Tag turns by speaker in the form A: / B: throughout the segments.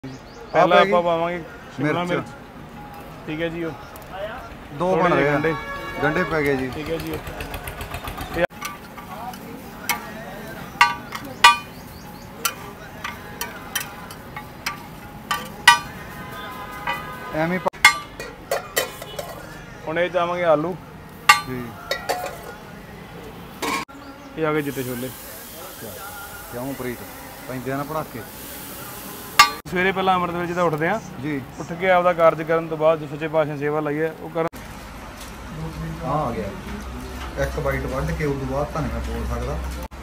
A: पहला आप पावांगे शिमला मिर्च, ठीक है जी।
B: दो बन रहे गंढे, गंढे पै गए जी,
A: ठीक है जी।
B: ਐਵੇਂ
A: ਹੁਣ ਇਹ ਚਾਵਾਂਗੇ ਆਲੂ
B: ਜੀ।
A: ਇਹ ਆ ਗਏ ਚਿੱਟੇ ਛੋਲੇ।
B: ਕਿਉਂ ਪ੍ਰੀਤ ਪੈਂਦੇ ਨਾ ਪੜਾਕੇ।
A: ਸਵੇਰੇ ਪਹਿਲਾਂ ਅੰਮ੍ਰਿਤ ਵੇਲੇ ਜਦੋਂ ਉੱਠਦੇ ਆ
B: ਜੀ,
A: ਉੱਠ ਕੇ ਆਪਦਾ ਕਾਰਜ ਕਰਨ ਤੋਂ ਬਾਅਦ ਜੋ ਸੱਚੇ ਪਾਤਸ਼ਾਹ ਸੇਵਾ ਲਈ ਹੈ ਉਹ ਕਰਨ।
B: ਆ ਗਿਆ ਇੱਕ ਬਾਈਟ ਵੱਢ ਕੇ ਉਦੋਂ ਬਾਅਦ ਤਾਂ ਨਹੀਂ ਮੈਂ ਬੋਲ ਸਕਦਾ।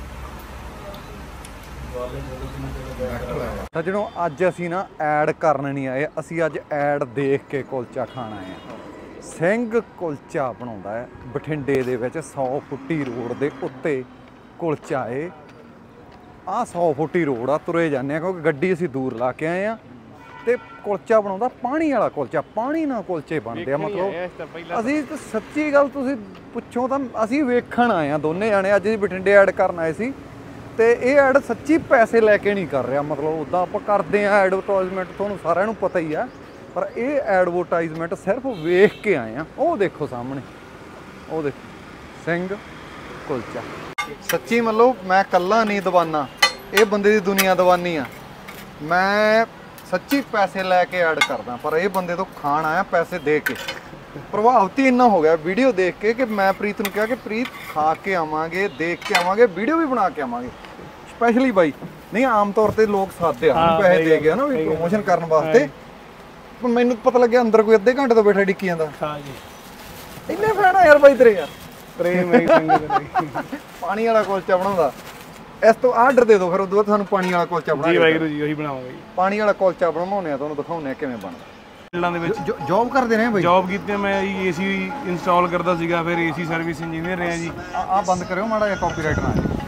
B: ਤਾਂ ਜਦੋਂ ਅੱਜ ਅਸੀਂ ਨਾ ਐਡ ਕਰਨ ਨਹੀਂ ਆਏ, ਅਸੀਂ ਅੱਜ ਐਡ ਦੇਖ ਕੇ ਕੁਲਚਾ ਖਾਣ ਆਏ ਆ। ਸਿੰਘ ਕੁਲਚਾ ਬਣਾਉਂਦਾ ਹੈ ਬਠਿੰਡੇ ਦੇ ਵਿੱਚ 100 ਫੁੱਟੀ ਰੋਡ ਦੇ ਉੱਤੇ ਕੁਲਚਾ ਏ। ਆਹ 100 ਫੁੱਟੀ ਰੋਡ ਆ, ਤੁਰੇ ਜਾਂਦੇ ਆ ਕਿਉਂਕਿ ਗੱਡੀ ਅਸੀਂ ਦੂਰ ਲਾ ਕੇ ਆਏ ਆ। ਤੇ ਕੁਲਚਾ ਬਣਾਉਂਦਾ ਪਾਣੀ ਵਾਲਾ ਕੁਲਚਾ, ਪਾਣੀ ਨਾਲ ਕੁਲਚੇ ਬਣਦੇ ਆ। ਮਤਲਬ ਅਸੀਂ ਸੱਚੀ ਗੱਲ ਤੁਸੀਂ ਪੁੱਛੋ ਤਾਂ ਅਸੀਂ ਵੇਖਣ ਆਏ ਆ ਦੋਨੇ ਜਾਣੇ। ਅੱਜ ਅਸੀਂ ਬਠਿੰਡੇ ਐਡ ਕਰਨ ਆਏ ਸੀ ਤੇ ਇਹ ਐਡ ਸੱਚੀ ਪੈਸੇ ਲੈ ਕੇ ਨਹੀਂ ਕਰ ਰਿਹਾ। ਮਤਲਬ ਉੱਦਾਂ ਆਪਾਂ ਕਰਦੇ ਆ ਐਡਵਰਟਾਈਜ਼ਮੈਂਟ, ਤੁਹਾਨੂੰ ਸਾਰਿਆਂ ਨੂੰ ਪਤਾ ਹੀ ਆ, ਪਰ ਇਹ ਐਡਵਰਟਾਈਜ਼ਮੈਂਟ ਸਿਰਫ ਵੇਖ ਕੇ ਆਏ ਆ। ਉਹ ਦੇਖੋ ਸਾਹਮਣੇ, ਉਹ ਦੇਖੋ ਸਿੰਘ ਕੁਲਚਾ। ਸੱਚੀ ਮਤਲਬ ਮੈਂ ਕੱਲਾ ਨਹੀਂ ਦੀਵਾਨਾ, ਇਹ ਬੰਦੇ ਦੀ ਦੁਨੀਆ ਦੀਵਾਨੀ ਆ। ਮੈਂ ਸੱਚੀ ਪੈਸੇ ਲੈ ਕੇ ਐਡ ਕਰਦਾ, ਪਰ ਇਹ ਬੰਦੇ ਤੋਂ ਖਾਣ ਆਇਆ ਪੈਸੇ ਦੇ ਕੇ। ਪ੍ਰਭਾਵਿਤ ਇੰਨਾ ਹੋ ਗਿਆ ਵੀਡੀਓ ਦੇਖ ਕੇ ਕਿ ਮੈਂ ਪ੍ਰੀਤ ਨੂੰ ਕਿਹਾ ਕਿ ਪ੍ਰੀਤ ਖਾ ਕੇ ਆਵਾਂਗੇ, ਦੇਖ ਕੇ ਆਵਾਂਗੇ, ਵੀਡੀਓ ਵੀ ਬਣਾ ਕੇ ਆਵਾਂਗੇ ਸਪੈਸ਼ਲੀ ਬਾਈ। ਨਹੀਂ ਆਮ ਤੌਰ ਤੇ ਲੋਕ ਸਾਦੇ ਆ ਪੈਸੇ ਦੇ ਗਿਆ ਨਾ ਵੀ ਪ੍ਰੋਮੋਸ਼ਨ ਕਰਨ ਵਾਸਤੇ। ਪਰ ਮੈਨੂੰ ਪਤਾ ਲੱਗਿਆ ਅੰਦਰ ਕੋਈ ਅੱਧੇ ਘੰਟੇ ਤੋਂ ਬੈਠਾ ਡਿੱਕੀ ਜਾਂਦਾ।
A: ਹਾਂ ਜੀ,
B: ਇੰਨੇ ਫੈਨ ਆ ਯਾਰ ਬਾਈ ਤੇਰੇ ਯਾਰ।
A: ਪ੍ਰੇਮ ਮੇਰੀ ਸੰਗਤ
B: ਪਾਣੀ ਵਾਲਾ ਕੁਲਚਾ ਬਣਾਉਂਦਾ। ਇਸ ਤੋਂ ਆਰਡਰ ਦੇ ਦਿਓ ਫਿਰ ਉਦੋਂ ਬਾਅਦ ਸਾਨੂੰ ਪਾਣੀ ਵਾਲਾ ਕੁਲਚਾ ਬਣਾ
A: ਜੀ। ਵਾਹਿਗੁਰੂ ਜੀ ਉਹੀ ਬਣਾਵਾਂਗੇ ਜੀ।
B: ਪਾਣੀ ਵਾਲਾ ਕੁਲਚਾ ਬਣਾਉਣੇ ਆ, ਤੁਹਾਨੂੰ ਦਿਖਾਉਂਦੇ ਆ ਕਿਵੇਂ ਬਣਦਾ।
A: ਪਿੰਡਾਂ ਦੇ ਵਿੱਚ
B: ਜੌਬ ਕਰਦੇ ਨੇ ਬਾਈ।
A: ਜੌਬ ਕੀਤੀ ਮੈਂ ਜੀ, ਏਸੀ ਇੰਸਟਾਲ ਕਰਦਾ ਸੀਗਾ, ਫਿਰ ਏਸੀ ਸਰਵਿਸ ਇੰਜੀਨੀਅਰ ਰਿਹਾ ਜੀ।
B: ਆ ਬੰਦ ਕਰਿਓ ਮਾੜਾ ਜਿਹਾ ਕਾਪੀਰਾਈਟ ਨਾ ਆਏ।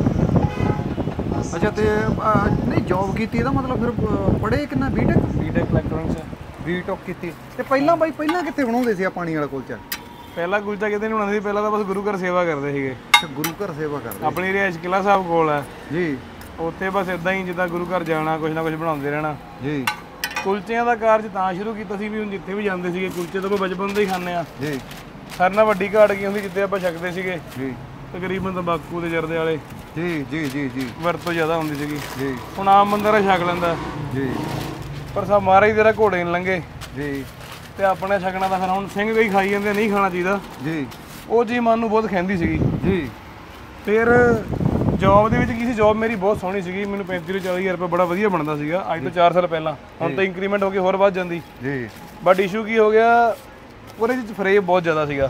B: ਅੱਛਾ ਤੇ ਨਹੀਂ ਜੌਬ ਕੀਤੀ ਇਹਦਾ ਮਤਲਬ ਫਿਰ ਪੜ੍ਹੇ ਕਿੰਨਾ? ਬੀਟੈਕ
A: ਇਲੈਕਟ੍ਰੋਨਿਕਸ
B: ਬੀਟੈਕ ਕੀਤੀ। ਤੇ ਪਹਿਲਾਂ ਬਾਈ ਪਹਿਲਾਂ ਕਿੱਥੇ ਬਣਾਉਂਦੇ ਸੀ ਆ ਪਾਣੀ ਵਾਲਾ ਕੁਲਚਾ?
A: ਪਹਿਲਾਂ ਕੁਲਚਾ ਕਿਤੇ ਨਹੀਂ ਬਣਾਉਂਦੇ ਸੀ, ਪਹਿਲਾਂ ਤਾਂ ਬਸ ਗੁਰੂ ਘਰ ਸੇਵਾ ਕਰਦੇ ਸੀਗੇ।
B: ਅੱਛਾ ਗੁਰੂ ਘਰ ਸੇਵਾ ਕਰਦੇ।
A: ਆਪਣੀ ਰਿਹਾਇਸ਼ ਕਿਲ੍ਹਾ ਸਾਹਿਬ ਕੋਲ ਹੈ
B: ਜੀ,
A: ਉੱਥੇ ਬਸ ਇਦਾਂ ਹੀ ਜਿੱਦਾਂ ਗੁਰੂ ਘਰ ਜਾਣਾ, ਕੁਛ ਨਾ ਕੁਛ ਬਣਾਉਂਦੇ ਰਹਿਣਾ
B: ਜੀ।
A: ਕੁਲਚਿਆਂ ਦਾ ਕਾਰਜ ਤਾਂ ਸ਼ੁਰੂ ਕੀਤਾ ਸੀ ਵੀ ਹੁਣ ਜਿੱਥੇ ਵੀ ਜਾਂਦੇ ਸੀਗੇ ਕੁਲਚੇ ਤਾਂ ਆਪਾਂ ਬਚਪਨ ਤੋਂ ਹੀ ਖਾਂਦੇ ਆ
B: ਜੀ।
A: ਸਾਰਿਆਂ ਨਾਲ ਵੱਡੀ ਘਾਟ ਕੀ ਹੁੰਦੀ ਜਿੱਥੇ ਆਪਾਂ ਛਕਦੇ ਸੀਗੇ
B: ਜੀ,
A: ਤਕਰੀਬਨ ਤੰਬਾਕੂ ਦੇ ਜਰਦੇ ਵਾਲੇ
B: ਜੀ ਜੀ ਜੀ ਜੀ
A: ਵਰਤੋਂ ਜ਼ਿਆਦਾ ਹੁੰਦੀ ਸੀਗੀ।
B: ਜੀ
A: ਹੁਣ ਆਮ ਬੰਦਾ ਤਾਂ ਛਕ ਲੈਂਦਾ
B: ਜੀ,
A: ਪਰ ਸਾ ਮਹਾਰਾਜ ਤੇਰਾ ਘੋੜੇ ਨਹੀਂ ਲੰਘੇ
B: ਜੀ
A: ਤੇ ਆਪਣੇ ਛਕਣਾ ਤਾਂ ਫਿਰ ਹੁਣ ਸਿੰਘ ਕਈ ਖਾਈ ਜਾਂਦੇ, ਨਹੀਂ ਖਾਣਾ ਚਾਹੀਦਾ
B: ਜੀ।
A: ਉਹ ਚੀਜ਼ ਮਨ ਨੂੰ ਬਹੁਤ ਖਹਿੰਦੀ ਸੀਗੀ
B: ਜੀ।
A: ਫਿਰ ਜੌਬ ਦੇ ਵਿੱਚ ਕੀ ਸੀ, ਜੌਬ ਮੇਰੀ ਬਹੁਤ ਸੋਹਣੀ ਸੀਗੀ, ਮੈਨੂੰ 35 ਤੋਂ 40,000 ਰੁਪਏ ਬੜਾ ਵਧੀਆ ਬਣਦਾ ਸੀਗਾ ਅੱਜ ਤੋਂ 4 ਸਾਲ ਪਹਿਲਾਂ। ਹੁਣ ਤਾਂ ਇੰਕਰੀਮੈਂਟ ਹੋ ਕੇ ਹੋਰ ਵੱਧ ਜਾਂਦੀ
B: ਜੀ।
A: ਬਟ ਇਸ਼ੂ ਕੀ ਹੋ ਗਿਆ, ਉਹਦੇ ਵਿੱਚ ਫਰੇਬ ਬਹੁਤ ਜ਼ਿਆਦਾ ਸੀਗਾ।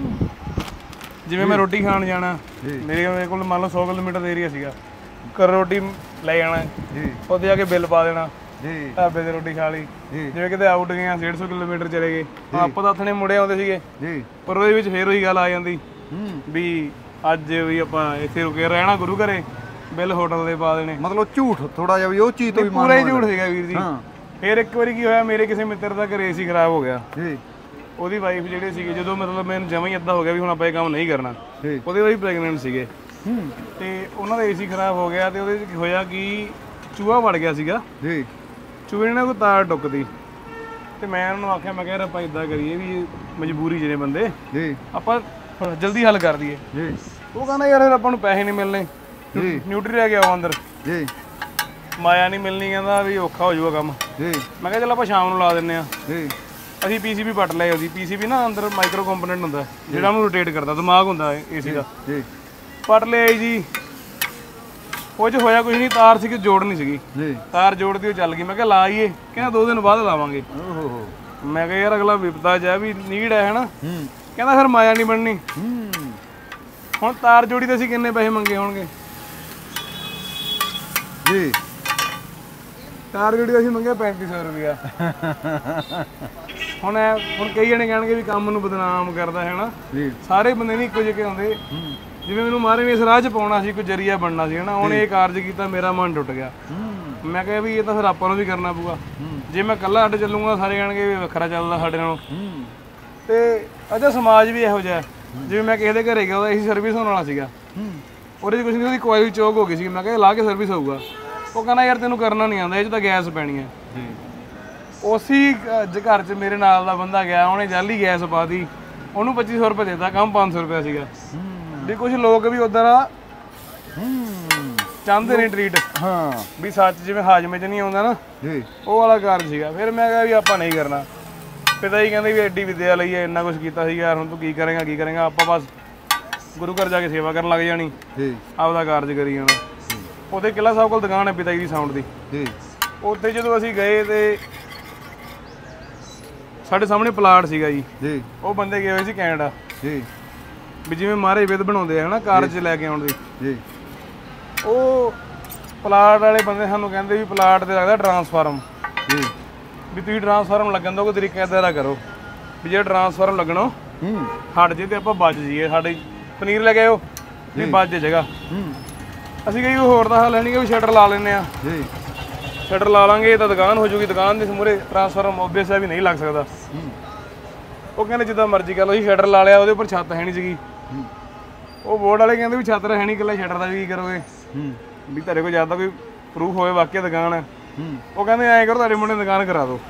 A: ਜਿਵੇਂ ਮੈਂ ਰੋਟੀ ਖਾਣ ਜਾਣਾ, ਮੇਰੇ ਕੋਲ ਮੰਨ ਲਓ 100 ਕਿਲੋਮੀਟਰ ਦਾ ਏਰੀਆ ਸੀਗਾ, ਘਰ ਰੋਟੀ ਲੈ ਜਾਣਾ
B: ਜੀ,
A: ਉੱਥੇ ਜਾ ਕੇ ਬਿੱਲ ਪਾ ਦੇਣਾ,
B: ਜੀ
A: ਢਾਬੇ ਤੇ ਰੋਟੀ ਖਾ ਲਈ। ਜਿਵੇਂ ਕਿਤੇ ਆਊਟ ਗਏ 150 ਕਿਲੋਮੀਟਰ ਚਲੇ ਗਏ, ਆਪਾਂ ਤਾਂ ਉੱਥੇ ਮੁੜੇ ਆਉਂਦੇ ਸੀਗੇ
B: ਜੀ,
A: ਪਰ ਉਹਦੇ ਵਿੱਚ ਫੇਰ ਉਹੀ ਗੱਲ ਆ ਜਾਂਦੀ ਵੀ ਅੱਜ ਵੀ ਆਪਾਂ ਇੱਥੇ ਰੁਕੇ ਰਹਿਣਾ ਗੁਰੂ ਘਰੇ, ਬਿੱਲ ਹੋਟਲ ਦੇ ਪਾ ਦੇਣੇ।
B: ਮਤਲਬ ਝੂਠ ਥੋੜਾ ਜਿਹਾ ਵੀ ਉਹ ਚੀਜ਼ ਤੋਂ ਵੀ
A: ਪੂਰਾ ਹੀ ਝੂਠ ਸੀਗਾ ਵੀਰ ਜੀ। ਫਿਰ ਇੱਕ ਵਾਰੀ ਕੀ ਹੋਇਆ, ਮੇਰੇ ਕਿਸੇ ਮਿੱਤਰ ਦਾ ਘਰੇ ਏਸੀ ਖਰਾਬ ਹੋ ਗਿਆ
B: ਜੀ।
A: ਉਹਦੀ ਵਾਈਫ ਜਿਹੜੇ ਸੀਗੇ, ਜਦੋਂ ਮਤਲਬ ਮੈਨੂੰ ਜਮਾਂ ਹੀ ਅੱਧਾ ਹੋ ਗਿਆ ਵੀ ਹੁਣ ਆਪਾਂ ਇਹ ਕੰਮ ਨਹੀਂ ਕਰਨਾ, ਉਹਦੇ ਵਾਲੀ ਪ੍ਰੈਗਨੈਂਟ ਸੀਗੇ ਤੇ ਉਹਨਾਂ ਦਾ ਏਸੀ ਖਰਾਬ ਹੋ ਗਿਆ ਤੇ ਉਹਦੇ ਵਿੱਚ ਹੋਇਆ ਕਿ ਚੂਹਾ ਵੜ ਗਿਆ ਸੀਗਾ
B: ਜੀ।
A: ਚੂਹੇ ਨੇ ਕੋਈ ਤਾਰ ਟੁੱਕਦੀ ਤੇ ਮੈਂ ਉਹਨਾਂ ਨੂੰ ਆਖਿਆ, ਮੈਂ ਕਿਹਾ ਆਪਾਂ ਇਦਾਂ ਕਰੀਏ ਵੀ ਮਜਬੂਰੀ ਜਿਹੜੇ ਬੰਦੇ
B: ਜੀ
A: ਆਪਾਂ ਜਲਦੀ ਹੱਲ ਕਰ ਦਈਏ
B: ਜੀ।
A: ਉਹ ਕਹਿੰਦਾ ਯਾਰ ਆਪਾਂ ਨੂੰ ਪੈਸੇ ਨਹੀਂ ਮਿਲਣੇ, ਨਿਊਟਰੀ ਲੈ ਕੇ ਆਓ ਅੰਦਰ,
B: ਜੀ
A: ਮਾਇਆ ਨਹੀਂ ਮਿਲਣੀ, ਕਹਿੰਦਾ ਵੀ ਔਖਾ ਹੋ ਜਾਊਗਾ ਕੰਮ
B: ਜੀ।
A: ਮੈਂ ਕਿਹਾ ਚਲ ਆਪਾਂ ਸ਼ਾਮ ਨੂੰ ਲਾ ਦਿੰਨੇ ਆ
B: ਜੀ।
A: ਅਸੀਂ ਪੀਸੀਬੀ ਪੱਟ ਲਿਆ। ਉਹਦੀ ਪੀਸੀਬੀ ਨਾ ਅੰਦਰ ਮਾਈਕਰੋ ਕੰਪੋਨੈਂਟ ਹੁੰਦਾ ਜਿਹੜਾ ਉਹਨੂੰ ਰੋਟੇਟ ਕਰਦਾ, ਦਿਮਾਗ ਹੁੰਦਾ ਏਸੀ ਦਾ।
B: ਜੀ
A: ਪੱਟ ਲਿਆ ਜੀ, ਉਹ 'ਚ ਹੋਇਆ ਕੁਝ ਨਹੀਂ, ਤਾਰ ਸੀ ਕਿ ਜੋੜਨੀ ਸੀਗੀ
B: ਜੀ।
A: ਤਾਰ ਜੋੜਦੀ ਉਹ ਚੱਲ ਗਈ। ਮੈਂ ਕਿਹਾ ਲਾਈਏ, ਕਹਿੰਦਾ 2 ਦਿਨ ਬਾਅਦ ਲਾਵਾਂਗੇ।
B: ਓਹੋ।
A: ਮੈਂ ਕਿਹਾ ਯਾਰ ਅਗਲਾ ਵਿਪਤਾ ਜਾ ਵੀ ਨੀਡ ਹੈ ਹਨਾ, ਕਹਿੰਦਾ ਫਿਰ ਮਾਇਆ ਨਹੀਂ ਬਣਨੀ। ਹੁਣ ਤਾਰ ਜੋੜੀ ਤੇ ਅਸੀਂ ਕਿੰਨੇ ਪੈਸੇ ਮੰਗੇ ਹੋਣਗੇ
B: ਜੀ?
A: ਤਾਰ ਜੋੜੀ ਅਸੀਂ ਮੰਗਿਆ 3500 ਰੁਪਇਆ। ਹੁਣ ਕਈ ਜਣੇ ਕਹਿਣਗੇ ਵੀ ਕੰਮ ਨੂੰ ਬਦਨਾਮ ਕਰਦਾ ਹੈ ਨਾ, ਸਾਰੇ ਬੰਦੇ ਨਹੀਂ ਇੱਕੋ ਜਿਹੇ ਹੁੰਦੇ। ਜਿਵੇਂ ਮੈਨੂੰ ਮਾਰੇ ਨੇ ਇਸ ਰਾਹ 'ਚ ਪਾਉਣਾ ਸੀ, ਕੋਈ ਜਰੀਆ ਬਣਨਾ ਸੀ ਹਨਾ, ਉਹਨੇ ਇਹ ਕਾਰਜ ਕੀਤਾ, ਮੇਰਾ ਮਨ ਟੁੱਟ ਗਿਆ। ਮੈਂ ਕਿਹਾ ਵੀ ਇਹ ਤਾਂ ਫਿਰ ਆਪਾਂ ਨੂੰ ਵੀ ਕਰਨਾ ਪਊਗਾ। ਜੇ ਮੈਂ ਇਕੱਲਾ ਅੱਡ ਚੱਲੂਗਾ ਸਾਰੇ ਕਹਿਣਗੇ ਵੀ ਵੱਖਰਾ ਚੱਲਦਾ ਸਾਡੇ ਨਾਲੋਂ। ਤੇ ਅਜਾ ਸਮਾਜ ਵੀ ਇਹੋ ਜਿਹਾ, ਜਿਵੇਂ ਮੈਂ ਕਿਸੇ ਦੇ ਘਰੇ ਗਿਆ, ਉਹਦਾ ਏਸੀ ਸਰਵਿਸ ਹੋਣ ਵਾਲਾ ਸੀਗਾ, ਉਹਦੇ 'ਚ ਕੁਛ ਨਹੀਂ, ਉਹਦੀ ਕੋਇਲ ਚੋਕ ਹੋ ਗਈ ਸੀ। ਮੈਂ ਕਿਹਾ ਲਾ ਕੇ ਸਰਵਿਸ ਹੋਊਗਾ। ਉਹ ਕਹਿੰਦਾ ਯਾਰ ਤੈਨੂੰ ਕਰਨਾ ਨਹੀਂ ਆਉਂਦਾ, ਇਹ 'ਚ ਤਾਂ ਗੈਸ ਪੈਣੀ ਹੈ।
B: ਜੀ
A: ਉਸੀ ਘਰ 'ਚ ਮੇਰੇ ਨਾਲ ਦਾ ਬੰਦਾ ਗਿਆ, ਉਹਨੇ ਜਾਲੀ ਗੈਸ ਪਾਤੀ, ਉਹਨੂੰ 2500 ਰੁਪਏ ਦੇਤਾ, ਕੰਮ 500 ਰੁਪਏ ਸੀਗਾ। ਵੀ ਕੁਝ ਲੋਕ ਵੀ ਉਧਰ ਚਾਹੁੰਦੇ ਨੇ ਟ੍ਰੀਟ,
B: ਹਾਂ
A: ਵੀ ਸੱਚ ਜਿਵੇਂ ਹਾਜ਼ਮੇ 'ਚ ਨਹੀਂ ਆਉਂਦਾ ਨਾ
B: ਜੀ,
A: ਉਹ ਵਾਲਾ ਕਾਰਨ ਸੀਗਾ। ਫਿਰ ਮੈਂ ਕਿਹਾ ਵੀ ਆਪਾਂ ਨਹੀਂ ਕਰਨਾ। ਪਿਤਾ ਜੀ ਕਹਿੰਦੇ ਵੀ ਐਡੀ ਵਿਦਿਆ ਲਈ ਇੰਨਾ ਕੁਝ ਕੀਤਾ ਸੀ ਯਾਰ, ਹੁਣ ਤੂੰ ਕੀ ਕਰੇਂਗਾ, ਆਪਾਂ ਬਸ ਗੁਰੂ ਘਰ ਜਾ ਕੇ ਸੇਵਾ ਕਰਨ ਲੱਗ ਜਾਣੀ,
B: ਜੀ
A: ਆਪਦਾ ਕਾਰਜ ਕਰੀ ਜਾਣਾ। ਉਹਦੇ ਕਿਲ੍ਹਾ ਸਾਹਿਬ ਕੋਲ ਦੁਕਾਨ ਹੈ ਪਿਤਾ ਜੀ ਦੀ ਸਾਊਂਡ ਦੀ।
B: ਜੀ
A: ਉੱਥੇ ਜਦੋਂ ਅਸੀਂ ਗਏ ਤੇ ਸਾਡੇ ਸਾਹਮਣੇ ਪਲਾਟ ਸੀਗਾ ਜੀ।
B: ਜੀ
A: ਉਹ ਬੰਦੇ ਗਏ ਹੋਏ ਸੀ ਕੈਨੇਡਾ,
B: ਜੀ
A: ਵੀ ਜਿਵੇਂ ਮਹਾਰਾਜ ਵਿਧ ਬਣਾਉਂਦੇ ਆ ਨਾ ਕਾਰਜ 'ਚ ਲੈ ਕੇ ਆਉਣ ਦੀ।
B: ਜੀ
A: ਉਹ ਪਲਾਟ ਵਾਲੇ ਬੰਦੇ ਸਾਨੂੰ ਕਹਿੰਦੇ ਵੀ ਪਲਾਟ ਤੇ ਲੱਗਦਾ ਟਰਾਂਸਫਾਰਮ,
B: ਜੀ
A: ਵੀ ਤੁਸੀਂ ਟਰਾਂਸਫਾਰਮ ਲੱਗਣ ਦਾ ਕੋਈ ਤਰੀਕਾ ਇੱਦਾਂ ਦਾ ਕਰੋ ਵੀ ਜੇ ਟਰਾਂਸਫਾਰਮ ਲੱਗਣੋਂ ਹਟ ਜੇ ਤੇ ਆਪਾਂ ਬਚ ਜਾਈਏ। ਸਾਡੇ ਪਨੀਰ ਲੈ ਕੇ ਆਇਓ ਵੀ ਬਚ ਜੇ ਜਗ੍ਹਾ। ਅਸੀਂ ਕਹੀ ਕੋਈ ਹੋਰ ਦਾ ਹੱਲ ਨਹੀਂ ਕਿ ਵੀ ਸ਼ਟਰ ਲਾ ਲੈਂਦੇ ਆ।
B: ਜੀ
A: ਸ਼ਟਰ ਲਾ ਲਾਂਗੇ ਤਾਂ ਦੁਕਾਨ ਹੋ ਜੂਗੀ, ਦੁਕਾਨ ਦੇ ਮੂਹਰੇ ਟਰਾਂਸਫਾਰਮ ਓਬਵੀਅਸ ਹੈ ਵੀ ਨਹੀਂ ਲੱਗ ਸਕਦਾ। ਉਹ ਕਹਿੰਦੇ ਜਿੱਦਾਂ ਮਰਜ਼ੀ ਕਰ ਲਓ, ਅਸੀਂ ਸ਼ਟਰ ਲਾ ਲਿਆ, ਉਹਦੇ ਉੱਪਰ ਛੱਤ ਹੈ ਨਹੀਂ ਸੀਗੀ। ਉਹ ਬੋਰਡ ਵਾਲੇ ਕਹਿੰਦੇ ਵੀ ਛੱਤ ਹੈ ਨਹੀਂ, ਇਕੱਲਾ ਸ਼ਟਰ ਦਾ ਵੀ ਕੀ ਕਰੋਗੇ, ਵੀ ਤੁਹਾਡੇ ਕੋਲ ਜ਼ਿਆਦਾ ਕੋਈ ਪ੍ਰੂਫ ਹੋਵੇ ਵਾਕਿਆ ਦੁਕਾਨ ਹੈ। ਉਹ ਕਹਿੰਦੇ ਐਂ ਕਰੋ ਤੁਹਾਡੇ ਮੁੰਡੇ ਨੂੰ ਦੁਕਾਨ ਕਰਾ ਦਿਓ।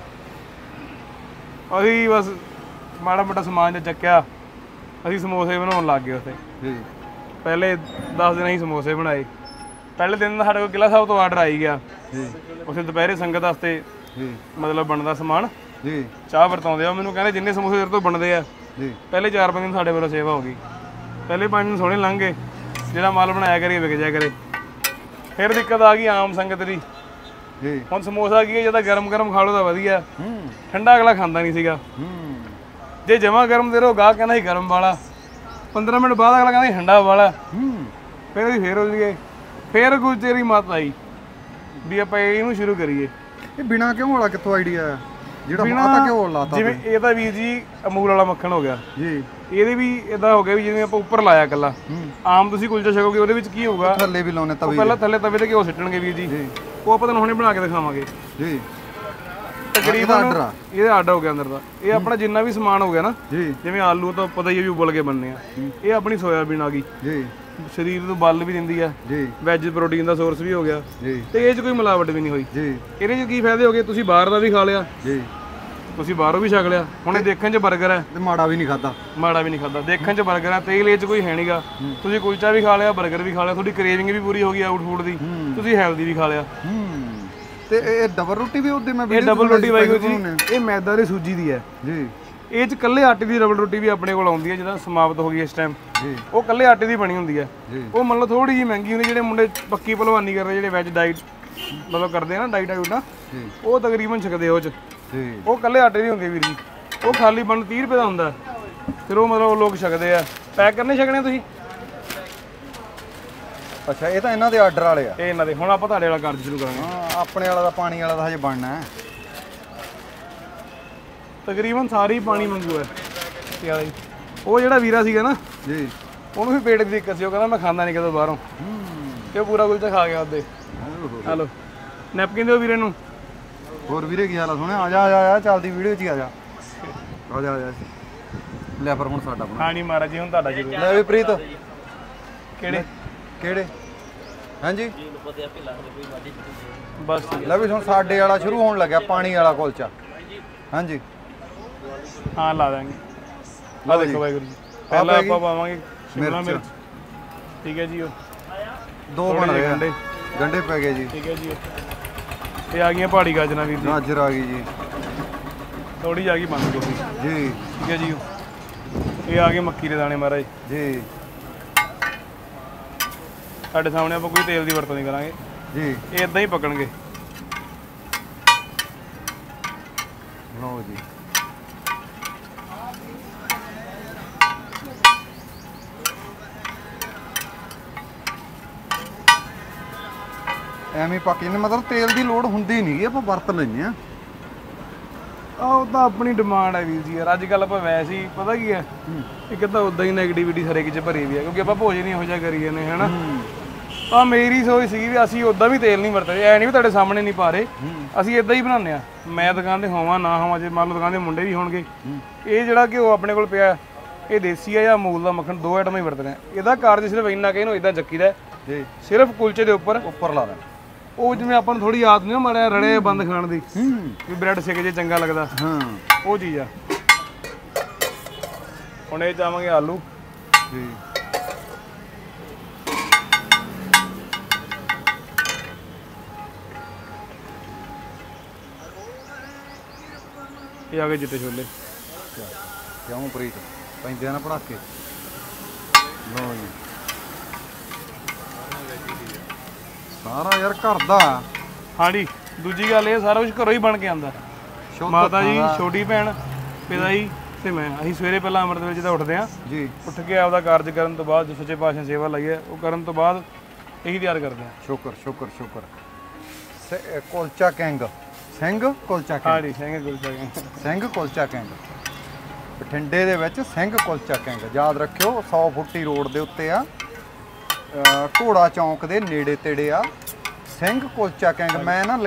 A: ਅਸੀਂ ਬਸ ਮਾੜਾ ਮੋਟਾ ਸਮਾਨ ਜਿਹਾ ਚੱਕਿਆ, ਅਸੀਂ ਸਮੋਸੇ ਬਣਾਉਣ ਲੱਗ ਗਏ ਉੱਥੇ। ਪਹਿਲੇ 10 ਦਿਨ ਅਸੀਂ ਸਮੋਸੇ ਬਣਾਏ। ਪਹਿਲੇ ਦਿਨ ਦਾ ਸਾਡੇ ਕੋਲ ਕਿਲ੍ਹਾ ਸਾਹਿਬ ਤੋਂ ਆਰਡਰ ਆਈ ਗਿਆ। ਉੱਥੇ ਦੁਪਹਿਰੇ ਸੰਗਤ ਵਾਸਤੇ ਮਤਲਬ ਬਣਦਾ ਸਮਾਨ, ਚਾਹ ਵਰਤਾਉਂਦੇ ਆ। ਮੈਨੂੰ ਕਹਿੰਦੇ ਜਿੰਨੇ ਸਮੋਸੇ ਤੇਰੇ ਤੋਂ ਬਣਦੇ ਆ, ਪਹਿਲੇ 4-5 ਦਿਨ ਸਾਡੇ ਵੱਲੋਂ ਸੇਵਾ ਹੋ ਗਈ। ਪਹਿਲੇ 5 ਦਿਨ ਸੋਹਣੇ ਲੰਘ ਗਏ, ਜਿਹੜਾ ਮਾਲ ਬਣਾਇਆ ਕਰੇ ਵਿਕ ਜਾਇਆ ਕਰੇ। ਫਿਰ ਦਿੱਕਤ ਆ ਗਈ ਆਮ ਸੰਗਤ ਦੀ। ਹੁਣ ਸਮੋਸਾ ਕੀ ਹੈ, ਜਦੋਂ ਗਰਮ ਗਰਮ ਖਾ ਲਓ ਤਾਂ ਵਧੀਆ, ਠੰਡਾ ਅਗਲਾ ਖਾਂਦਾ ਨਹੀਂ ਸੀਗਾ। ਜੇ ਜਮਾ ਗਰਮ ਦੇ ਰੋ ਗਾਹ ਕਹਿੰਦਾ ਸੀ ਗਰਮ ਵਾਲਾ, 15 ਮਿੰਟ ਬਾਅਦ ਅਗਲਾ ਕਹਿੰਦਾ ਠੰਡਾ ਵਾਲਾ। ਫਿਰ ਅਸੀਂ ਫੇਰ ਹੋ ਜਾਈਏ। ਫਿਰ ਗੁਰਚੇ ਦੀ ਮੱਤ ਆਈ ਵੀ ਆਪਾਂ ਇਹਨੂੰ ਸ਼ੁਰੂ ਕਰੀਏ।
B: ਇਹ ਬਿਨਾ ਘਿਓ ਵਾਲਾ ਕਿੱਥੋਂ ਆਈਡੀਆ ਆ ਜਿਹੜਾ ਆਤਾ ਘਿਓ ਲਾਤਾ?
A: ਜਿਵੇਂ ਇਹ ਤਾਂ ਵੀਰ ਜੀ ਅਮੂਲ ਵਾਲਾ ਮੱਖਣ ਹੋ ਗਿਆ
B: ਜੀ,
A: ਇਹਦੇ ਵੀ ਇਦਾਂ ਹੋ ਗਿਆ ਵੀ ਜਿਵੇਂ ਆਪਾਂ ਉੱਪਰ ਲਾਇਆ ਇਕੱਲਾ। ਆਮ ਤੁਸੀਂ ਕੁਲਚਾ ਛਕੋਗੇ ਉਹਦੇ ਵਿੱਚ ਕੀ ਹੋਊਗਾ,
B: ਥੱਲੇ ਵੀ ਲਾਉਣੇ ਤਵੇ,
A: ਪਹਿਲਾਂ ਥੱਲੇ ਤਵੇ ਤੇ ਘਿਓ ਸਿੱਟਣਗੇ ਵੀਰ ਜੀ। ਉਹ ਆਪਾਂ ਤੁਹਾਨੂੰ ਹੁਣੇ ਬਣਾ ਕੇ ਦਿਖਾਵਾਂਗੇ
B: ਜੀ।
A: ਤਕਰੀਬਨ ਇਹਦਾ ਆਰਡਰ ਹੋ ਗਿਆ ਅੰਦਰ ਦਾ। ਇਹ ਆਪਣਾ ਜਿੰਨਾ ਵੀ ਸਮਾਨ ਹੋ ਗਿਆ ਨਾ, ਜਿਵੇਂ ਆਲੂ ਤਾਂ ਪਤਾ ਹੀ ਹੈ ਵੀ ਉਬਲ ਕੇ ਬਣਨੇ ਆ। ਇਹ ਆਪਣੀ ਸੋਇਆਬੀਨ ਆ ਗਈ ਜੀ, ਸਰੀਰ ਨੂੰ ਬਲ ਵੀ ਦਿੰਦੀ ਆ ਜੀ, ਵੈਜ ਪ੍ਰੋਟੀਨ ਦਾ ਸੋਰਸ ਵੀ ਹੋ ਗਿਆ ਜੀ, ਤੇ ਇਹ 'ਚ ਕੋਈ ਮਿਲਾਵਟ ਵੀ ਨਹੀਂ ਹੋਈ ਜੀ। ਇਹਦੇ 'ਚ ਕੀ ਫਾਇਦੇ ਹੋ ਗਏ, ਤੁਸੀਂ ਬਾਹਰ ਦਾ ਵੀ ਖਾ ਲਿਆ ਜੀ, ਤੁਸੀਂ ਬਾਹਰੋਂ ਵੀ ਛਕ ਲਿਆ। ਹੁਣ ਇਹ ਦੇਖਣ 'ਚ 버ਗਰ ਹੈ
B: ਤੇ ਮਾੜਾ ਵੀ ਨਹੀਂ ਖਾਦਾ,
A: ਮਾੜਾ ਵੀ ਨਹੀਂ ਖਾਦਾ। ਦੇਖਣ 'ਚ 버ਗਰ ਹੈ, ਤੇਲ ਇਹ 'ਚ ਕੋਈ ਹੈ ਨਹੀਂਗਾ। ਤੁਸੀਂ ਕੁਲਚਾ ਵੀ ਖਾ ਲਿਆ, 버ਗਰ ਵੀ ਖਾ ਲਿਆ, ਤੁਹਾਡੀ ਕ੍ਰੇਵਿੰਗ ਵੀ ਪੂਰੀ ਹੋ ਗਈ ਆਊਟ ਫੂਡ ਦੀ, ਤੁਸੀਂ ਹੈਲਦੀ ਵੀ ਖਾ ਲਿਆ।
B: ਤੇ ਇਹ ਡਬਲ ਰੋਟੀ ਵੀ ਉਹਦੇ ਮੈਂ
A: ਇਹ ਡਬਲ ਰੋਟੀ ਵਾਹਿਗੁਰੂ ਜੀ, ਇਹ ਮੈਦਾ ਦੀ ਸੂਜੀ ਦੀ ਹੈ ਜੀ। ਇਹ 'ਚ ਕੱਲੇ ਆਟੇ ਦੀ ਡਬਲ ਰੋਟੀ ਵੀ ਆਪਣੇ ਕੋਲ ਆਉਂਦੀ ਹੈ, ਜਿਹਦਾ ਸਮਾਪਤ ਹੋ ਗਈ ਇਸ ਟਾਈਮ। ਉਹ ਕੱਲੇ ਆਟੇ ਦੀ ਬਣੀ ਹੁੰਦੀ ਹੈ। ਉਹ ਮੰਨ ਲਓ ਥੋੜੀ ਜਿਹੀ ਮਹਿੰਗੀ ਹੁੰਦੀ। ਜਿਹੜੇ ਮੁੰਡੇ ਪੱਕੀ ਭਲਵਾਨੀ ਕਰਦੇ, ਜਿਹੜੇ ਵੈਜ ਡਾਈਟ ਮਤਲਬ ਕਰਦੇ ਆ ਨਾ, ਡਾਈਟ ਨਾ, ਉਹ ਤਕਰੀਬਨ ਛਕਦੇ ਉਹ 'ਚ। ਉਹ ਕੱਲੇ ਆਟੇ ਦੀ ਹੁੰਦੀ ਵੀਰ ਜੀ। ਉਹ ਖਾਲੀ ਬਣ 30 ਰੁਪਏ ਦਾ ਹੁੰਦਾ। ਫਿਰ ਉਹ ਮਤਲਬ ਲੋਕ ਛਕਦੇ ਆ। ਪੈਕ ਕਰਨੇ ਛਕਣੇ ਤੁਸੀਂ?
B: ਅੱਛਾ, ਇਹ ਤਾਂ ਇਹਨਾਂ ਦੇ ਆਰਡਰ ਵਾਲੇ ਆ। ਇਹ
A: ਇਹਨਾਂ ਦੇ। ਹੁਣ ਆਪਾਂ ਤੁਹਾਡੇ ਵਾਲਾ ਕਾਰਜ ਸ਼ੁਰੂ ਕਰਾਂਗੇ।
B: ਹਾਂ, ਆਪਣੇ ਵਾਲਾ ਦਾ ਪਾਣੀ ਵਾਲਾ ਤਾਂ ਹਜੇ ਬਣਨਾ ਹੈ।
A: ਤਕਰੀਬਨ ਸਾਰੀ ਪਾਣੀ ਮੰਗੂ ਹੈ। ਉਹ ਜਿਹੜਾ ਵੀਰਾ ਸੀਗਾ ਨਾ ਜੀ, ਉਹਨੂੰ ਵੀ ਪੇਟ ਦੀ ਦਿੱਕਤ ਸੀ। ਉਹ ਕਹਿੰਦਾ ਮੈਂ ਖਾਂਦਾ ਨਹੀਂ ਕਦੋਂ ਬਾਹਰੋਂ, ਤੇ ਉਹ ਪੂਰਾ ਕੁਲਚਾ ਖਾ ਗਿਆ ਉਹਦੇ। ਹਲੋ ਨੈਪਕਿਨ ਦਿਓ ਵੀਰੇ ਨੂੰ।
B: ਹੋਰ ਵੀਰੇ ਕੀ ਹਾਲ ਆ? ਸੋਹਣਿਆ ਆ ਜਾ ਆ ਜਾ, ਚੱਲਦੀ ਵੀਡੀਓ 'ਚ ਹੀ ਆ ਜਾ ਆ ਜਾ ਆ ਜਾ। ਲੈ ਪਰ ਹੁਣ ਸਾਡਾ ਬਣਾ।
A: ਹਾਂ ਨਹੀਂ ਮਹਾਰਾਜ ਜੀ, ਹੁਣ ਤੁਹਾਡਾ ਜੀ।
B: ਲੈ ਵੀ ਪ੍ਰੀਤ,
A: ਕਿਹੜੇ
B: ਕਿਹੜੇ? ਹਾਂਜੀ
A: ਬਸ
B: ਲੈ ਵੀ ਹੁਣ ਸਾਡੇ ਵਾਲਾ ਸ਼ੁਰੂ ਹੋਣ ਲੱਗਿਆ, ਪਾਣੀ ਵਾਲਾ ਕੁਲਚਾ। ਹਾਂਜੀ
A: ਹਾਂ ਲਾ ਦਾਂਗੇ। ਆ ਦੇਖੋ ਵਾਹਿਗੁਰੂ ਜੀ, ਪਹਿਲਾਂ ਆਪਾਂ ਪਾਵਾਂਗੇ ਸ਼ਿਮਲਾ ਮਿਰਚ। ਠੀਕ ਹੈ ਜੀ, ਉਹ 2
B: ਬਣ ਰਹੇ ਗੰਡੇ, ਗੰਡੇ ਪੈ ਗਏ ਜੀ।
A: ਠੀਕ ਹੈ ਜੀ, ਇਹ ਆ ਗਈਆਂ ਪਹਾੜੀ ਗਾਜਰਾਂ ਵੀਰ ਜੀ।
B: ਗਾਜਰ ਆ ਗਈ ਜੀ,
A: ਥੋੜੀ ਜਿਹੀ ਆ ਗਈ ਬੰਦ ਗੋਭੀ
B: ਜੀ।
A: ਠੀਕ ਹੈ ਜੀ, ਇਹ ਆ ਗਏ ਮੱਕੀ ਦੇ ਦਾਣੇ ਮਹਾਰਾਜ
B: ਜੀ।
A: ਸਾਡੇ ਸਾਹਮਣੇ ਆਪਾਂ ਕੋਈ ਤੇਲ ਦੀ ਵਰਤੋਂ ਨਹੀਂ ਕਰਾਂਗੇ
B: ਜੀ,
A: ਇਹ ਇਦਾਂ ਹੀ ਪਕਣਗੇ।
B: ਲਓ ਜੀ, ਐਵੇਂ ਪੱਕ ਜਾਂਦੇ। ਮਤਲਬ ਤੇਲ ਦੀ ਲੋੜ ਹੁੰਦੀ ਨਹੀਂ, ਆਪਾਂ ਵਰਤ ਲੈਂਦੇ ਆ।
A: ਉਹ ਤਾਂ ਆਪਣੀ ਡਿਮਾਂਡ ਹੈ ਵੀਰ ਜੀ। ਯਾਰ ਅੱਜ ਕੱਲ ਆਪਾਂ ਵੈਸੇ ਹੀ ਪਤਾ ਕੀ ਹੈ, ਇੱਕ ਤਾਂ ਉਦਾਂ ਹੀ ਨੈਗੇਟਿਵਿਟੀ ਹਰੇਕ 'ਚ ਭਰੀ ਵੀ ਹੈ, ਕਿਉਂਕਿ ਆਪਾਂ ਭੋਜਨ ਹੀ ਇਹੋ ਜਿਹਾ ਕਰੀ ਜਾਂਦੇ ਹੈ ਨਾ। ਤਾਂ ਮੇਰੀ ਸੋਚ ਸੀਗੀ ਵੀ ਅਸੀਂ ਉਦਾਂ ਵੀ ਤੇਲ ਨਹੀਂ ਵਰਤਦੇ। ਐ ਨਹੀਂ ਵੀ ਤੁਹਾਡੇ ਸਾਹਮਣੇ ਨਹੀਂ ਪਾ ਰਹੇ, ਅਸੀਂ ਇਦਾਂ ਹੀ ਬਣਾਉਂਦੇ ਆ। ਮੈਂ ਦੁਕਾਨ ਤੇ ਹੋਵਾਂ ਨਾ ਹੋਵਾਂ, ਜੇ ਮੰਨ ਲਓ ਦੁਕਾਨ ਦੇ ਮੁੰਡੇ ਵੀ ਹੋਣਗੇ, ਇਹ ਜਿਹੜਾ ਘਿਓ ਆਪਣੇ ਕੋਲ ਪਿਆ, ਇਹ ਦੇਸੀ ਆ ਜਾਂ ਅਮੂਲ ਦਾ ਮੱਖਣ, 2 ਆਈਟਮਾਂ ਹੀ ਵਰਤਦੇ ਆ। ਇਹਦਾ ਕਾਰਜ ਸਿਰਫ ਇੰਨਾ ਕਿ ਇਹਨੂੰ ਇਦਾਂ ਚੱਕੀਦਾ ਜੀ, ਸਿਰਫ ਕੁਲਚੇ ਦੇ ਉੱਪਰ
B: ਲਾ ਦੇਣਾ।
A: ਉਹ ਜਿਵੇਂ ਆਪਾਂ ਨੂੰ ਥੋੜੀ ਆਦਤ ਨਹੀਂ ਮਾਰਿਆ ਰੜੇ ਬੰਦ ਖਾਣ ਦੀ ਵੀ ਬ੍ਰੈਡ ਸਿੱਕ ਜੇ ਚੰਗਾ ਲੱਗਦਾ
B: ਹਾਂ
A: ਉਹ ਚੀਜ਼ ਆ। ਹੁਣ ਇਹ ਚਾਹਾਂਗੇ ਆਲੂ
B: ਜੀ
A: ਇਹ ਆ ਗਏ ਚਿੱਟੇ ਛੋਲੇ।
B: ਕਿਉਂ ਪ੍ਰੀਤ ਪੈਂਦੇ ਆ ਨਾ ਪੜਾਕੇ। ਲੋ ਜੀ ਸਾਰਾ ਯਾਰ ਘਰ ਦਾ।
A: ਹਾਂਜੀ ਦੂਜੀ ਗੱਲ ਇਹ ਸਾਰਾ ਕੁਝ ਘਰੋਂ ਹੀ ਬਣ ਕੇ ਆਂਦਾ। ਮਾਤਾ ਜੀ, ਛੋਟੀ ਭੈਣ, ਪਿਤਾ ਜੀ ਤੇ ਮੈਂ, ਅਸੀਂ ਸਵੇਰੇ ਪਹਿਲਾਂ ਅੰਮ੍ਰਿਤ ਵੇਲੇ ਜਦੋਂ ਉੱਠਦੇ ਆ
B: ਜੀ,
A: ਉੱਠ ਕੇ ਆਪਦਾ ਕਾਰਜ ਕਰਨ ਤੋਂ ਬਾਅਦ ਜੋ ਸੱਚੇ ਪਾਤਸ਼ਾਹ ਸੇਵਾ ਲਈ ਹੈ ਉਹ ਕਰਨ ਤੋਂ ਬਾਅਦ ਇਹੀ ਤਿਆਰ ਕਰਦੇ ਆ।
B: ਸ਼ੁਕਰ ਸ਼ੁਕਰ ਸ਼ੁਕਰ। Kulcha king, Singh Kulcha king.
A: ਹਾਂਜੀ ਸਿੰਘ ਕੁਲਚਾ ਕਿੰਗ,
B: ਸਿੰਘ ਕੁਲਚਾ ਕਿੰਗ ਬਠਿੰਡੇ ਦੇ ਵਿੱਚ ਸਿੰਘ ਕੁਲਚਾ ਕਿੰਗ। ਯਾਦ ਰੱਖਿਓ 100 ਫੁੱਟੀ ਰੋਡ ਦੇ ਉੱਤੇ ਆ, ਘੋੜਾ ਚੌਂਕ ਦੇ ਨੇੜੇ ਤੇੜੇ ਆ ਸਿੰਘ ਕੁਲਚਾ ਕਿੰਗ। ਮੈਂ ਨਾ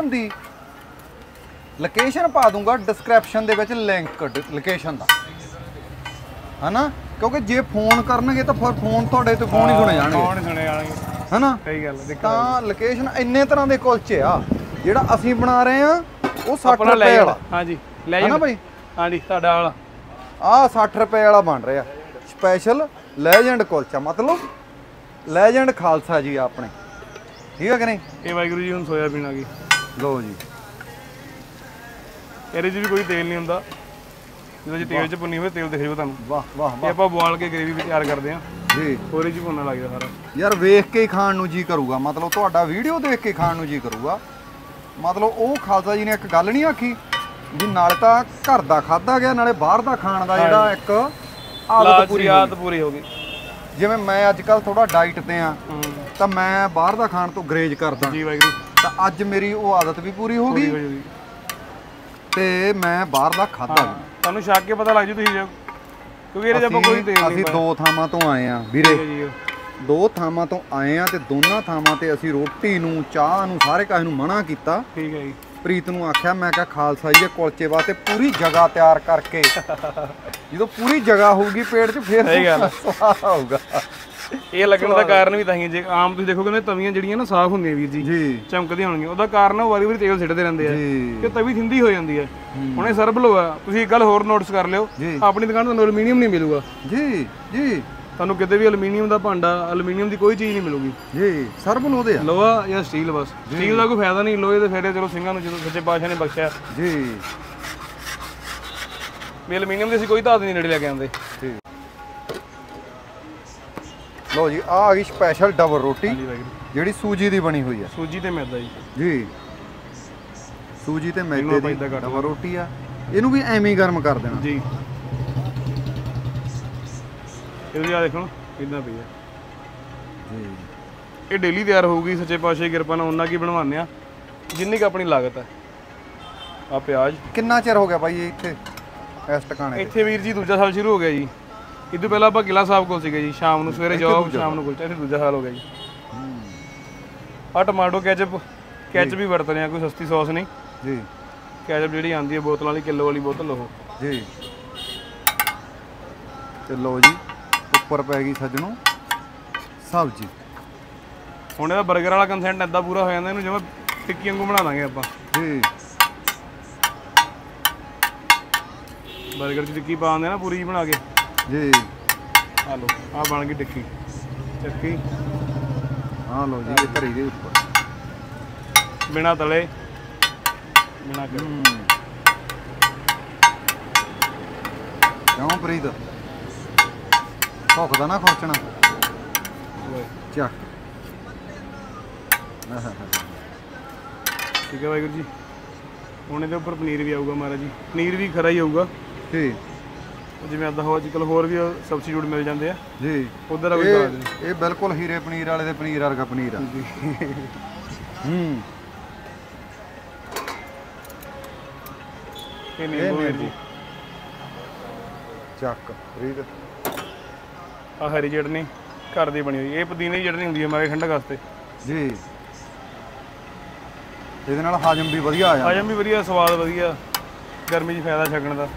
B: ਲੋਕੇਸ਼ਨ ਪਾ ਦੂੰਗਾ ਡਿਸਕ੍ਰਿਪਸ਼ਨ ਦੇ ਵਿੱਚ, ਲਿੰਕ ਲੋਕੇਸ਼ਨ ਦਾ, ਹਨਾ, ਕਿਉਂਕਿ ਜੇ ਫੋਨ ਕਰਨਗੇ ਤਾਂ ਫਿਰ ਫੋਨ ਤੁਹਾਡੇ ਤੋਂ ਫੋਨ ਹੀ ਸੁਣੇ ਜਾਣਗੇ,
A: ਫੋਨ ਸੁਣੇ ਜਾਣਗੇ,
B: ਹਨਾ।
A: ਸਹੀ ਗੱਲ ਹੈ।
B: ਤਾਂ ਲੋਕੇਸ਼ਨ ਇੰਨੇ ਤਰ੍ਹਾਂ ਦੇ ਕੁਲਚੇ ਆ। ਜਿਹੜਾ ਅਸੀਂ ਬਣਾ ਰਹੇ ਆ ਉਹ 60
A: ਆਪਣਾ
B: ਰੁਪਏ ਵਾਲਾ।
A: ਹਾਂਜੀ ਲੈ
B: ਹਨਾ ਬਾਈ।
A: ਹਾਂਜੀ ਤੁਹਾਡਾ ਵਾਲਾ
B: ਆਹ 60 ਰੁਪਏ ਵਾਲਾ ਬਣ ਰਿਹਾ ਸਪੈਸ਼ਲ ਲੈਜੈਂਡ ਕੁਲਚਾ, ਮਤਲਬ ਲੈਜੈਂਡ ਖਾਲਸਾ ਜੀ ਆਪਣੇ, ਠੀਕ ਹੈ ਕਿ ਨਹੀਂ।
A: ਇਹ ਵਾਹਿਗੁਰੂ ਜੀ ਹੁਣ ਸੋਇਆਬੀਨ ਆ ਗਈ।
B: ਲਓ ਜੀ
A: ਇਹਦੇ 'ਚ ਵੀ ਕੋਈ ਤੇਲ ਨਹੀਂ ਹੁੰਦਾ, ਜਦੋਂ ਜੀ ਤੇਲ 'ਚ ਭੁੰਨੀ ਹੋਵੇ ਤੇਲ ਦਿਖ ਜਾਊ ਤੁਹਾਨੂੰ।
B: ਵਾਹ ਵਾਹ
A: ਇਹ
B: ਵਾਹ
A: ਆਪਾਂ ਬੋਆਲ ਕੇ ਗ੍ਰੇਵੀ ਵੀ ਤਿਆਰ ਕਰਦੇ ਆ
B: ਜੀ।
A: ਉਹਦੇ 'ਚ ਹੀ ਭੁੰਨਣ ਲੱਗਦਾ ਸਾਰਾ।
B: ਯਾਰ ਵੇਖ ਕੇ ਹੀ ਖਾਣ ਨੂੰ ਜੀ ਕਰੂਗਾ, ਮਤਲਬ ਤੁਹਾਡਾ ਵੀਡੀਓ ਦੇਖ ਕੇ ਖਾਣ ਨੂੰ ਜੀ ਕਰੂਗਾ। ਮਤਲਬ ਉਹ ਖਾਲਸਾ ਜੀ ਨੇ ਇੱਕ ਗੱਲ ਨਹੀਂ ਆਖੀ ਵੀ ਨਾਲੇ ਤਾਂ ਘਰ ਦਾ ਖਾਧਾ ਗਿਆ ਨਾਲੇ ਬਾਹਰ ਦਾ ਖਾਣ ਦਾ ਜਿਹੜਾ ਇੱਕ ਆਦਤ
A: ਪੂਰੀ ਹੋ ਗਈ।
B: ਜਿਵੇਂ ਮੈਂ ਅੱਜ ਕੱਲ ਥੋੜਾ ਡਾਈਟ ਤੇ ਆ ਤਾਂ ਮੈਂ ਬਾਹਰ ਦਾ ਖਾਣ ਤੋਂ ਗਰੇਜ ਕਰਦਾ
A: ਜੀ ਵਾਹਿਗੁਰੂ।
B: ਤਾਂ ਅੱਜ ਮੇਰੀ ਉਹ ਆਦਤ ਵੀ ਪੂਰੀ ਹੋ ਗਈ ਤੇ ਮੈਂ ਬਾਹਰ ਦਾ ਖਾਧਾ ਵੀ।
A: ਤੁਹਾਨੂੰ ਛੱਕ ਕੇ ਪਤਾ ਲੱਗ ਜੂ ਤੁਸੀਂ, ਕਿਉਂਕਿ ਇਹਦੇ 'ਚ ਆਪਾਂ ਕੋਈ ਤੇਲ ਨਹੀਂ।
B: ਅਸੀਂ ਦੋ ਥਾਵਾਂ ਤੋਂ ਆਏ ਆ ਵੀਰੇ,
A: ਜੀ
B: ਦੋ ਥਾਵਾਂ ਤੋਂ ਆਏ ਆ ਤੇ ਦੋਨਾਂ ਥਾਵਾਂ ਤੇ ਅਸੀਂ ਰੋਟੀ ਨੂੰ, ਚਾਹ ਨੂੰ, ਸਾਰੇ ਕਾਹ ਨੂੰ ਮਨਾ ਕੀਤਾ।
A: ਠੀਕ ਹੈ ਜੀ।
B: ਪ੍ਰੀਤ ਨੂੰ ਆਖਿਆ, ਮੈਂ ਕਿਹਾ ਖਾਲਸਾ ਜੀ ਕੁਲਚੇ ਵਾਸਤੇ ਪੂਰੀ ਜਗ੍ਹਾ ਤਿਆਰ ਕਰਕੇ, ਜਦੋਂ ਪੂਰੀ ਜਗ੍ਹਾ ਹੋਊਗੀ ਪੇਟ 'ਚ ਫੇਰ
A: ਸਹੀ ਗੱਲ
B: ਸਵਾਦ ਆਊਗਾ।
A: ਇਹ ਲੱਗਣ ਦਾ ਕਾਰਨ ਵੀ ਤਾਂ ਹੀ, ਜੇ ਆਮ ਤੁਸੀਂ ਦੇਖੋਗੇ ਨਾ ਤਵੀਆਂ ਜਿਹੜੀਆਂ ਨਾ ਸਾਫ਼ ਹੁੰਦੀਆਂ ਵੀਰ ਜੀ,
B: ਜੀ
A: ਚਮਕਦੀਆਂ ਹੋਣਗੀਆਂ, ਉਹਦਾ ਕਾਰਨ ਉਹ ਵਾਰੀ ਤੇਲ ਸਿੱਟਦੇ ਰਹਿੰਦੇ ਆ
B: ਜੀ
A: ਕਿ ਤਵੀ ਥਿੰਦੀ ਹੋ ਜਾਂਦੀ ਹੈ। ਹੁਣ ਇਹ ਸਰਬ ਲੋ ਆ, ਤੁਸੀਂ ਇੱਕ ਗੱਲ ਹੋਰ ਨੋਟਿਸ ਕਰ ਲਿਓ, ਆਪਣੀ ਦੁਕਾਨ ਤੋਂ ਤੁਹਾਨੂੰ ਐਲੂਮੀਨੀਅਮ ਨਹੀਂ ਮਿਲੂਗਾ
B: ਜੀ ਜੀ।
A: ਤੁਹਾਨੂੰ ਕਿਤੇ ਵੀ ਐਲੂਮੀਨੀਅਮ ਦਾ ਭਾਂਡਾ, ਐਲੂਮੀਨੀਅਮ ਦੀ ਕੋਈ ਚੀਜ਼ ਨਹੀਂ ਮਿਲੂਗੀ
B: ਜੀ। ਸਰਬ ਲੋਹੇ ਆ,
A: ਲੋਹਾ ਜਾਂ ਸਟੀਲ, ਬਸ ਸਟੀਲ ਦਾ ਕੋਈ ਫਾਇਦਾ ਨਹੀਂ। ਲੋਹੇ ਦੇ ਫਾਇਦੇ ਚਲੋ ਸਿੰਘਾਂ ਨੂੰ ਜਦੋਂ ਸੱਚੇ ਪਾਤਸ਼ਾਹ ਨੇ ਬਖਸ਼ਿਆ
B: ਜੀ
A: ਵੀ ਐਲੂਮੀਨੀਅਮ ਦੀ ਅਸੀਂ ਕੋਈ ਧਾਤ ਨਹੀਂ ਨੇੜੇ ਲੈ ਕੇ ਆਉਂਦੇ।
B: ਜੀ ਲੋ ਜੀ ਆ ਗਈ ਸਪੈਸ਼ਲ ਡਬਲ ਰੋਟੀ ਜਿਹੜੀ ਸੂਜੀ ਦੀ ਬਣੀ ਹੋਈ ਆ।
A: ਸੂਜੀ ਤੇ ਮੈਦਾ
B: ਜੀ ਸੂਜੀ ਤੇ ਮੈਦੇ ਦੀ ਡਬਲ ਰੋਟੀ ਆ। ਇਹਨੂੰ ਵੀ ਐਵੇਂ ਹੀ ਗਰਮ ਕਰ ਦੇਣਾ
A: ਜੀ। ਇਹਦੀ ਆ ਦੇਖੋ ਕਿੰਨਾ ਪਈ ਆ
B: ਜੀ।
A: ਇਹ ਡੇਲੀ ਤਿਆਰ ਹੋਊਗੀ ਸੱਚੇ ਪਾਤਸ਼ਾਹ ਦੀ ਕਿਰਪਾ ਨਾਲ, ਉਹਨਾਂ ਕੀ ਬਣਵਾਉਂਦੇ ਆ ਜਿੰਨੀ ਕੁ ਆਪਣੀ ਲਾਗਤ ਹੈ। ਆ ਪਿਆਜ਼
B: ਕਿੰਨਾ ਚਿਰ ਹੋ ਗਿਆ ਬਾਈ ਇਹ ਇੱਥੇ ਇਸ ਟਿਕਾਣੇ
A: ਇੱਥੇ ਵੀਰ ਜੀ ਦੂਜਾ ਸਾਲ ਸ਼ੁਰੂ ਹੋ ਗਿਆ ਜੀ। ਇਦੋਂ ਪਹਿਲਾਂ ਆਪਾਂ ਕਿਲਾ ਸਾਹਿਬ ਕੋਲ ਸੀਗੇ ਜੀ, ਸ਼ਾਮ ਨੂੰ ਸਵੇਰੇ ਜਾਓ ਸ਼ਾਮ ਨੂੰ ਕੁਲਚਾ। ਇੱਥੇ ਦੂਜਾ ਸਾਲ ਹੋ ਗਿਆ ਜੀ। ਆ ਟਮਾਟੋ ਕੈਚਅਪ ਵੀ ਵਰਤਦੇ ਆ, ਕੋਈ ਸਸਤੀ ਸੌਸ ਨਹੀਂ
B: ਜੀ।
A: ਕੈਚਅਪ ਜਿਹੜੀ ਆਉਂਦੀ ਹੈ ਬੋਤਲ ਵਾਲੀ, ਕਿਲੋ ਵਾਲੀ ਬੋਤਲ ਉਹ
B: ਜੀ। ਤੇ ਲੋ ਜੀ ਉੱਪਰ ਪੈ ਗਈ ਸੱਜਣੋ ਸਬਜ਼ੀ।
A: ਹੁਣ ਇਹਦਾ 버ਗਰ ਵਾਲਾ ਕਨਸੈਂਟ ਏਦਾਂ ਪੂਰਾ ਹੋ ਜਾਂਦਾ, ਇਹਨੂੰ ਜਿਵੇਂ ਟਿੱਕੀ ਵਾਂਗੂ ਬਣਾ ਦਾਂਗੇ ਆਪਾਂ
B: ਜੀ।
A: 버ਗਰ 'ਚ ਟਿੱਕੀ ਪਾ ਦਿੰਦੇ ਨਾ ਪੂਰੀ ਬਣਾ ਕੇ
B: ਜੀ।
A: ਆ ਲੋ ਆ ਬਣ ਗਈ ਟਿੱਕੀ।
B: ਆ ਲੋ ਜੀ ਇਹ ਧਰੀ ਦੇ ਉੱਪਰ
A: ਬਿਨਾ ਤਲੇ ਬਿਨਾ
B: ਕਿਉਂ ਪ੍ਰੀਤ ਭੁੱਖ ਦਾ ਨਾ ਖਰਚਣਾ ਚੱਕ।
A: ਠੀਕ ਹੈ ਵਾਹਿਗੁਰੂ ਜੀ। ਹੁਣ ਇਹਦੇ ਉੱਪਰ ਪਨੀਰ ਵੀ ਆਊਗਾ ਮਹਾਰਾਜ ਜੀ, ਪਨੀਰ ਵੀ ਖਰਾ ਹੀ ਆਊਗਾ
B: ਜੀ।
A: ਜਿਵੇਂ ਅੱਦਾ ਹੋ ਅੱਜ ਕੱਲ੍ਹ ਹੋਰ ਵੀ ਸਬਸਟੀਟਿਊਟ ਮਿਲ ਜਾਂਦੇ ਆ
B: ਜੀ।
A: ਉਧਰ
B: ਇਹ ਬਿਲਕੁਲ ਹੀਰੇ ਪਨੀਰ ਵਾਲੇ ਦੇ ਪਨੀਰ ਵਰਗਾ ਪਨੀਰ ਆ।
A: ਇਹ ਨਹੀਂ ਜੀ
B: ਚੱਕ ਪ੍ਰੀਤ।
A: ਆ ਹਰੀ ਚਟਨੀ ਘਰ ਦੀ ਬਣੀ ਹੋਈ, ਇਹ ਪੁਦੀਨੇ ਦੀ ਚਟਨੀ ਹੁੰਦੀ ਹੈ ਮਾਰੇ ਠੰਡਕ ਵਾਸਤੇ ਜੀ।
B: ਇਹਦੇ ਨਾਲ ਹਾਜਮ ਵੀ ਵਧੀਆ ਆ ਜਾਂਦਾ।
A: ਹਾਜਮ ਵੀ ਵਧੀਆ, ਸਵਾਦ ਵਧੀਆ, ਗਰਮੀ 'ਚ ਫਾਇਦਾ ਛਕਣ ਦਾ।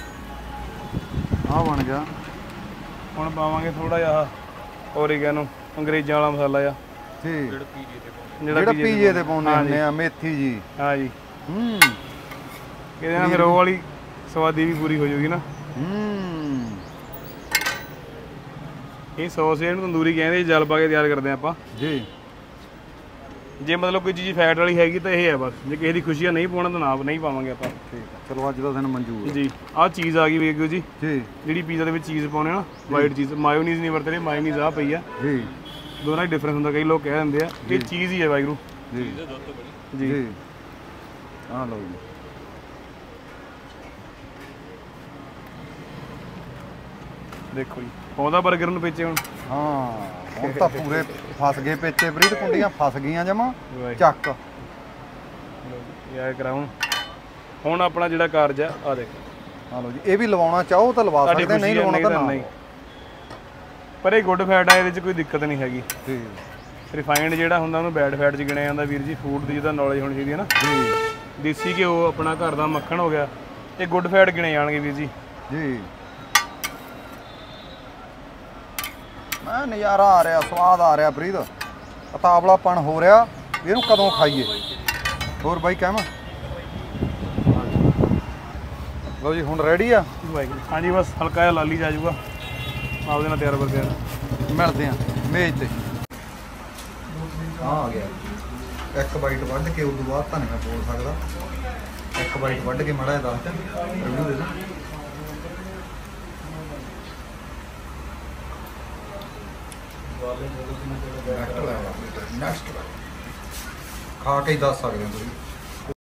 B: ਆ ਬਣ ਗਿਆ।
A: ਹੁਣ ਪਾਵਾਂਗੇ ਥੋੜਾ ਜਿਹਾ ਓਰੀਗੈਨੋ ਅੰਗਰੇਜ਼ਾਂ ਵਾਲਾ ਮਸਾਲਾ ਆ
B: ਜੀ,
A: ਜਿਹੜਾ
B: ਪੀਜੇ ਤੇ ਪਾਉਂਦੇ ਹੁੰਦੇ ਆ, ਮੇਥੀ ਜੀ।
A: ਹਾਂ ਜੀ,
B: ਇਹਦੇ
A: ਨਾਲ ਫਿਰ ਉਹ ਵਾਲੀ ਸਵਾਦੀ ਵੀ ਪੂਰੀ ਹੋ ਜਾਊਗੀ ਨਾ। ਇਹ ਸੌਸ ਇਹਨੂੰ ਤੰਦੂਰੀ ਕਹਿੰਦੇ, ਜਲ ਪਾ ਕੇ ਤਿਆਰ ਕਰਦੇ ਆਪਾਂ
B: ਜੀ।
A: ਜੇ ਮਤਲਬ ਕੋਈ ਚੀਜ਼ ਫੈਟ ਵਾਲੀ ਹੈਗੀ ਤਾਂ ਇਹ ਹੈ ਬਸ, ਜੇ ਕਿਸੇ ਦੀ ਖੁਸ਼ੀ ਨਹੀਂ ਪਾਉਣਾ ਤਾਂ ਨਾ ਨਹੀਂ ਪਾਵਾਂਗੇ ਆਪਾਂ।
B: ਠੀਕ ਹੈ, ਚਲੋ ਅੱਜ ਦਾ ਦਿਨ ਮਨਜ਼ੂਰ
A: ਜੀ। ਆਹ ਚੀਜ਼ ਆ ਗਈ ਵੇਖਿਓ ਜੀ,
B: ਜੀ
A: ਜਿਹੜੀ ਪੀਜ਼ਾ ਦੇ ਵਿੱਚ ਚੀਜ਼ ਪਾਉਣੇ ਨਾ, ਵਾਈਟ ਚੀਜ਼, ਮਾਇਓਨੀਜ਼ ਨਹੀਂ ਵਰਤਦੇ, ਮਾਇਓਨੀਜ਼ ਆ ਪਈ ਆ
B: ਜੀ।
A: ਦੋਨਾਂ ਹੀ ਡਿਫਰੈਂਸ ਹੁੰਦਾ, ਕਈ ਲੋਕ ਕਹਿ ਦਿੰਦੇ ਆ ਇਹ ਚੀਜ਼ ਹੀ ਹੈ ਵਾਹਿਗੁਰੂ
B: ਜੀ
A: ਜੀ।
B: ਆਹ ਲਓ ਜੀ,
A: ਦੇਖੋ ਜੀ, ਪਾਉਂਦਾ 버ਗਰ ਨੂੰ ਪੇਚੇ ਹੁਣ।
B: ਹਾਂ ਹੁਣ ਤਾਂ ਪੂਰੇ ਫਸ ਗਏ ਪੇਚੇ ਪ੍ਰੀਤ, ਕੁੰਡੀਆਂ ਫਸ ਗਈਆਂ ਜਮਾ ਚੱਕ।
A: ਯਾਰ ਕਰਾਉਣ ਹੁਣ ਆਪਣਾ ਜਿਹੜਾ ਕਾਰਜ ਆ, ਆ ਦੇਖੋ।
B: ਆ ਲਓ ਜੀ, ਇਹ ਵੀ ਲਵਾਉਣਾ ਚਾਹੋ ਤਾਂ ਲਵਾ ਸਕਦੇ, ਨਹੀਂ ਲਵਾਉਣਾ ਤਾਂ ਨਹੀਂ।
A: ਪਰ ਇਹ ਗੁੱਡ ਫੈਟ ਆ, ਇਹਦੇ 'ਚ ਕੋਈ ਦਿੱਕਤ ਨਹੀਂ ਹੈਗੀ।
B: ਜੀ।
A: ਰਿਫਾਈਨਡ ਜਿਹੜਾ ਹੁੰਦਾ ਉਹਨੂੰ ਬੈਡ ਫੈਟ 'ਚ ਗਿਣਿਆ ਜਾਂਦਾ ਵੀਰ ਜੀ। ਫੂਡ ਦੀ ਜਿਹਦਾ ਨੌਲੇਜ ਹੋਣੀ ਚਾਹੀਦੀ ਹੈ ਨਾ
B: ਜੀ।
A: ਦੇਸੀ ਘਿਓ ਆਪਣਾ ਘਰ ਦਾ ਮੱਖਣ ਹੋ ਗਿਆ, ਇਹ ਗੁੱਡ ਫੈਟ ਗਿਣੇ ਜਾਣਗੇ ਵੀਰ ਜੀ।
B: ਜੀ ਮੈਂ ਨਜ਼ਾਰਾ ਆ ਰਿਹਾ, ਸਵਾਦ ਆ ਰਿਹਾ ਪ੍ਰੀਤ, ਅਤਾਵਲਾਪਣ ਹੋ ਰਿਹਾ, ਇਹਨੂੰ ਕਦੋਂ ਖਾਈਏ। ਹੋਰ ਬਾਈ ਕਹਿਮਾ ਲਓ ਜੀ, ਹੁਣ ਰੈਡੀ ਆ।
A: ਹਾਂਜੀ ਬਸ ਹਲਕਾ ਜਿਹਾ ਲਾਲੀ ਜਾ ਜਾਊਗਾ, ਆਪਦੇ ਨਾਲ ਤਿਆਰ ਬਰ
B: ਮਿਲਦੇ ਆ ਮੇਜ਼ ਤੇ। ਆ ਗਿਆ ਇੱਕ ਬਾਈਟ ਵੱਢ ਕੇ, ਉਦੋਂ ਬਾਅਦ ਤਾਂ ਨਹੀਂ ਮੈਂ ਬੋਲ ਸਕਦਾ। ਇੱਕ ਬਾਈਟ ਵੱਢ ਕੇ ਮਾੜਾ ਜਿਹਾ ਦੱਸ ਰਿਵਿਊ ਦੇ ਦੇ। ਨੈਕਸਟ ਖਾ ਕੇ ਹੀ ਦੱਸ ਸਕਦੇ ਹੋ ਤੁਸੀਂ।